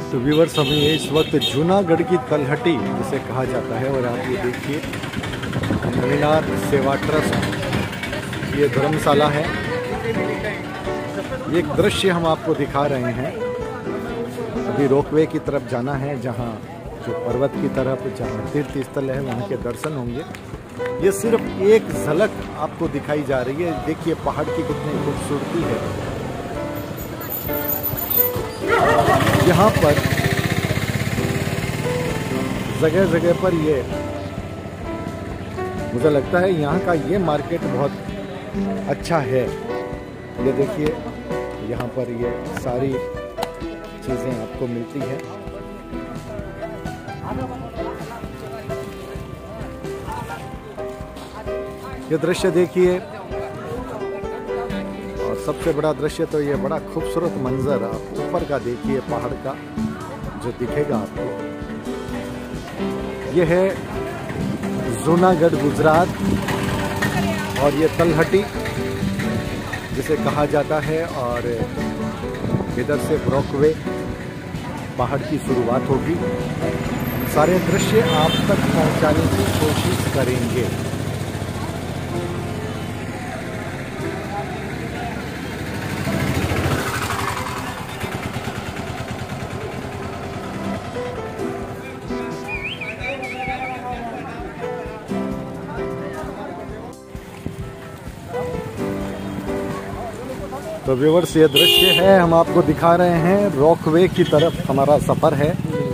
तो व्यूअर्स, हमें इस वक्त जूनागढ़ की तलहटी जिसे कहा जाता है, और आप ये देखिए नवीनाथ सेवा ट्रस्ट ये धर्मशाला है। ये एक दृश्य हम आपको दिखा रहे हैं। अभी रोपवे की तरफ जाना है, जहाँ जो पर्वत की तरफ जहाँ तीर्थ स्थल है वहाँ के दर्शन होंगे। ये सिर्फ एक झलक आपको दिखाई जा रही है। देखिए पहाड़ की कितनी खूबसूरती है। यहाँ पर जगह जगह पर ये मुझे लगता है यहाँ का ये मार्केट बहुत अच्छा है। ये देखिए यहाँ पर ये सारी चीज़ें आपको मिलती है। ये दृश्य देखिए, और सबसे बड़ा दृश्य तो ये बड़ा खूबसूरत मंजर आप ऊपर का देखिए, पहाड़ का जो दिखेगा आपको। ये है जूनागढ़ गुजरात, और ये तलहटी जिसे कहा जाता है, और इधर से रोपवे पहाड़ की शुरुआत होगी। सारे दृश्य आप तक पहुंचाने की कोशिश करेंगे। तो व्यूअर्स, ये दृश्य है हम आपको दिखा रहे हैं। रोपवे की तरफ हमारा सफ़र है।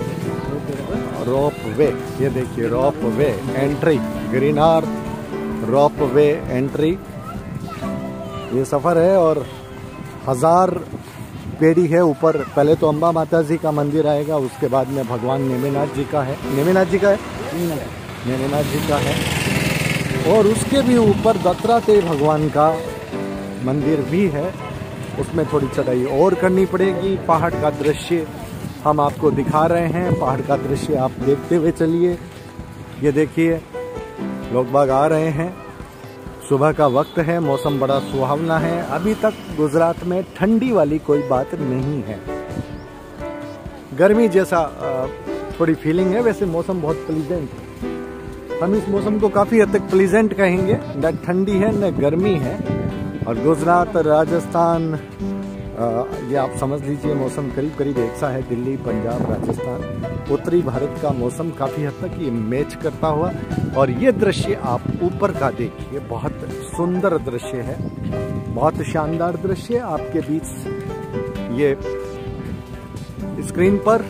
रोपवे, ये देखिए ropeway entry, Girnar ropeway entry ये सफ़र है। और 1000 पेड़ी है ऊपर। पहले तो अम्बा माता जी का मंदिर आएगा, उसके बाद में भगवान नेमिनाथ जी का है। नेमिनाथ जी का है, और उसके भी ऊपर दत्तात्रेय भगवान का मंदिर भी है। उसमें थोड़ी चढ़ाई और करनी पड़ेगी। पहाड़ का दृश्य हम आपको दिखा रहे हैं। पहाड़ का दृश्य आप देखते हुए चलिए। ये देखिए लोग बाग आ रहे हैं। सुबह का वक्त है, मौसम बड़ा सुहावना है। अभी तक गुजरात में ठंडी वाली कोई बात नहीं है। गर्मी जैसा थोड़ी फीलिंग है। वैसे मौसम बहुत प्लीजेंट है। हम इस मौसम को काफ़ी हद तक प्लीजेंट कहेंगे। न ठंडी है न गर्मी है। और गुजरात, राजस्थान, ये आप समझ लीजिए मौसम करीब करीब एक सा है। दिल्ली, पंजाब, राजस्थान, उत्तरी भारत का मौसम काफ़ी हद तक ये मैच करता हुआ। और ये दृश्य आप ऊपर का देखिए, बहुत सुंदर दृश्य है, बहुत शानदार दृश्य आपके बीच ये स्क्रीन पर।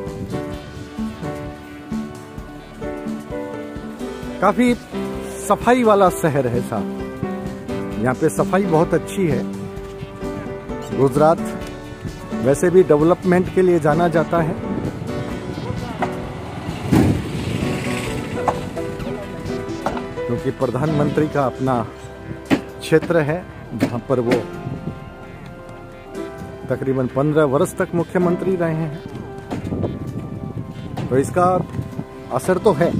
काफ़ी सफाई वाला शहर है साहब। यहाँ पे सफाई बहुत अच्छी है। गुजरात वैसे भी डेवलपमेंट के लिए जाना जाता है। क्योंकि प्रधानमंत्री का अपना क्षेत्र है, जहाँ पर वो तकरीबन 15 वर्ष तक मुख्यमंत्री रहे हैं। तो इसका असर तो है।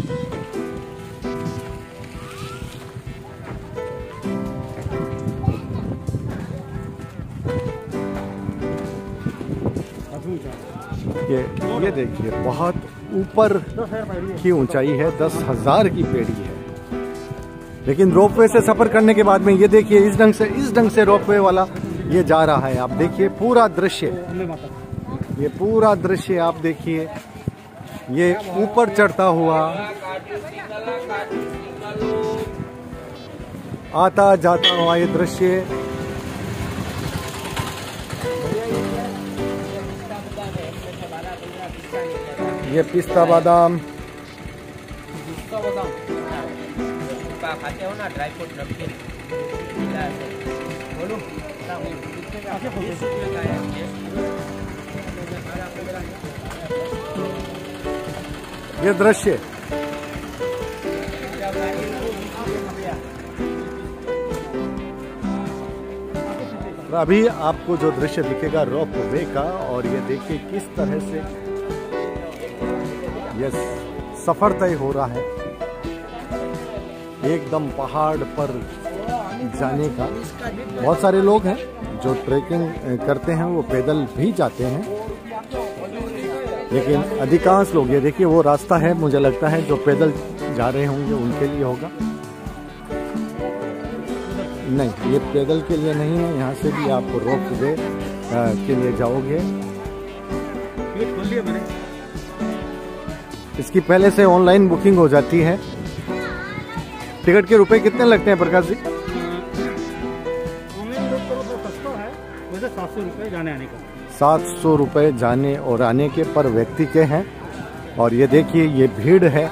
ये देखिए बहुत ऊपर की ऊंचाई है, 10,000 की पेड़ी है। लेकिन रोपवे से सफर करने के बाद में ये देखिए इस ढंग से रोपवे वाला ये जा रहा है। आप देखिए पूरा दृश्य, ये पूरा दृश्य आप देखिए, ये ऊपर चढ़ता हुआ आता जाता हुआ ये दृश्य। ये पिस्ता बादाम खाते हो ना, ड्राई फ्रूट नमकीन बोलो। ये दृश्य अभी आपको जो दृश्य दिखेगा रोपवे का, और ये देखिए किस तरह से ये सफर तय हो रहा है एकदम पहाड़ पर जाने का। बहुत सारे लोग हैं जो ट्रैकिंग करते हैं, वो पैदल भी जाते हैं। लेकिन अधिकांश लोग, ये देखिए वो रास्ता है, मुझे लगता है जो पैदल जा रहे होंगे उनके लिए होगा। नहीं, ये पैदल के लिए नहीं है, यहाँ से भी आप रोप वे के लिए जाओगे। इसकी पहले से ऑनलाइन बुकिंग हो जाती है। टिकट के रुपए कितने लगते हैं प्रकाश जी? 700 रुपये जाने आने का। 700 रुपये जाने और आने के पर व्यक्ति के हैं। और ये देखिए ये भीड़ है,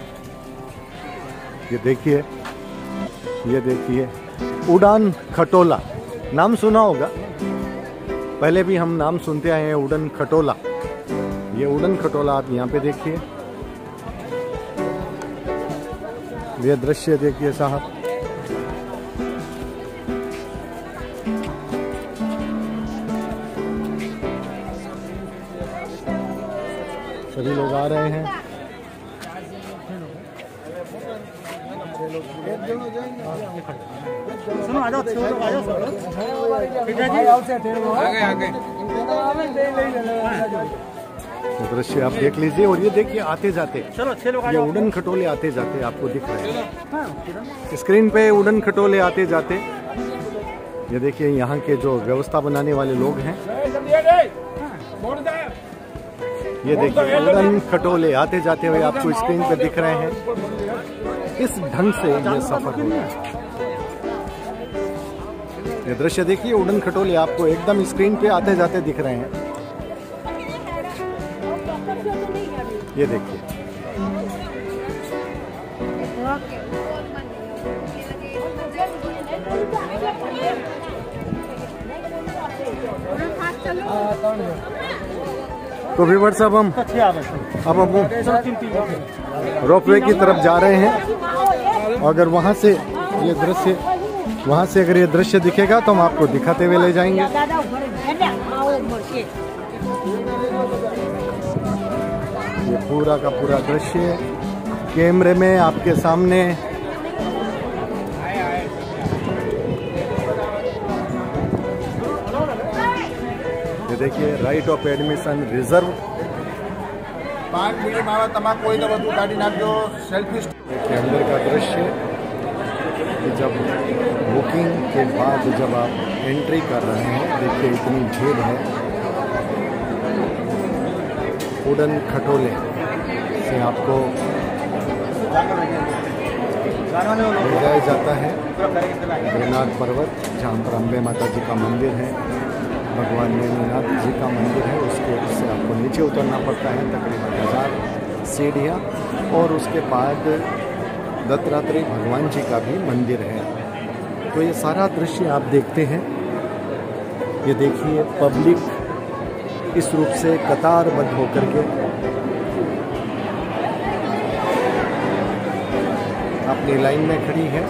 ये देखिए, ये देखिए उड़ान खटोला, नाम सुना होगा, पहले भी हम नाम सुनते आए हैं उड़न खटोला। ये उड़न खटोला आप यहाँ पे देखिए, ये दृश्य देखिए साहब। सभी लोग आ रहे हैं। सुनो आ जाओ, दृश्य आप देख लीजिए। और ये देखिए आते जाते, चलो 6 लोग आ ये जाओ। उड़न खटोले आते जाते आपको दिख रहे हैं स्क्रीन पे, उड़न खटोले आते जाते। ये देखिए यहाँ के जो व्यवस्था बनाने वाले लोग हैं, ये देखिए उड़न खटोले आते जाते हुए आपको स्क्रीन पे दिख रहे हैं। इस ढंग से ये सफर हो रहा है। ये दृश्य देखिए, उड़न खटोले आपको एकदम स्क्रीन पे आते जाते दिख रहे हैं। ये देखिए, तो व्यूअर्स अब हम रोपवे की तरफ जा रहे हैं। अगर वहां से ये दृश्य, वहां से अगर ये दृश्य दिखेगा तो हम आपको दिखाते हुए ले जाएंगे। ये पूरा का पूरा दृश्य कैमरे में आपके सामने। ये देखिए राइट ऑफ एडमिशन रिजर्व। देखिए अंदर का दृश्य, जब बुकिंग के बाद जब आप एंट्री कर रहे हैं, देखिए इतनी भीड़ है। उड़न खटोले से आपको ले जाया जाता है गिरनार पर्वत, जहाँ पर अम्बे माता जी का मंदिर है, भगवान नेमिनाथ जी का मंदिर है। उसके से आपको नीचे उतरना पड़ता है तकरीबन 1000 सीढ़ियाँ, और उसके बाद दत्तात्रेय भगवान जी का भी मंदिर है। तो ये सारा दृश्य आप देखते हैं। ये देखिए पब्लिक इस रूप से कतारबद्ध होकर के अपनी लाइन में खड़ी है।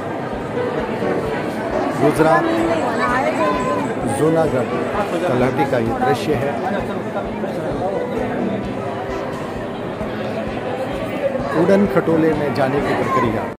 गुजरात जूनागढ़ तलहटी का ये दृश्य है। उड़न खटोले में जाने की प्रक्रिया।